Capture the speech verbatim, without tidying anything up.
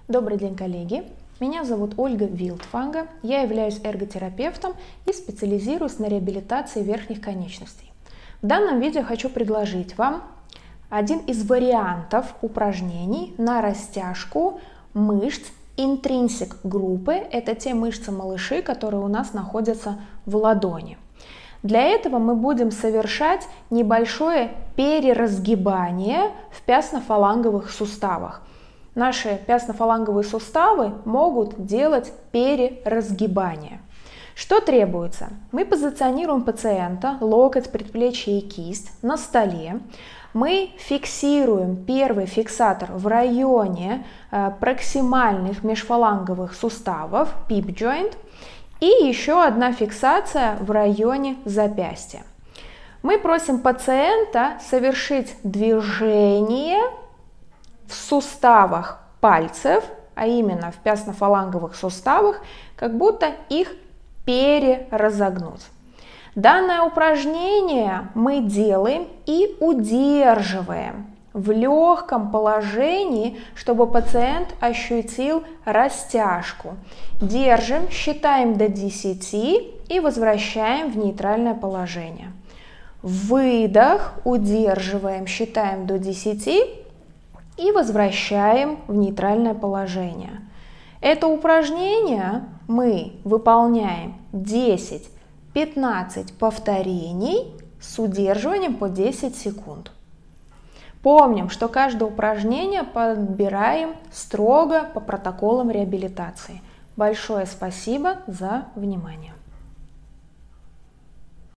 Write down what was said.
Добрый день, коллеги! Меня зовут Ольга Вилдфанга, я являюсь эрготерапевтом и специализируюсь на реабилитации верхних конечностей. В данном видео хочу предложить вам один из вариантов упражнений на растяжку мышц интринсик группы. Это те мышцы-малыши, которые у нас находятся в ладони. Для этого мы будем совершать небольшое переразгибание в пястно-фаланговых суставах. Наши пястно-фаланговые суставы могут делать переразгибание. Что требуется? Мы позиционируем пациента, локоть, предплечье и кисть на столе. Мы фиксируем первый фиксатор в районе э, проксимальных межфаланговых суставов, pip joint, и еще одна фиксация в районе запястья. Мы просим пациента совершить движение в суставах пальцев, а именно в пястно-фаланговых суставах, как будто их переразогнуть. Данное упражнение мы делаем и удерживаем в легком положении, чтобы пациент ощутил растяжку. Держим, считаем до десяти и возвращаем в нейтральное положение. Выдох, удерживаем, считаем до десяти и возвращаем в нейтральное положение. Это упражнение мы выполняем десять-пятнадцать повторений с удерживанием по десять секунд. Помним, что каждое упражнение подбираем строго по протоколам реабилитации. Большое спасибо за внимание.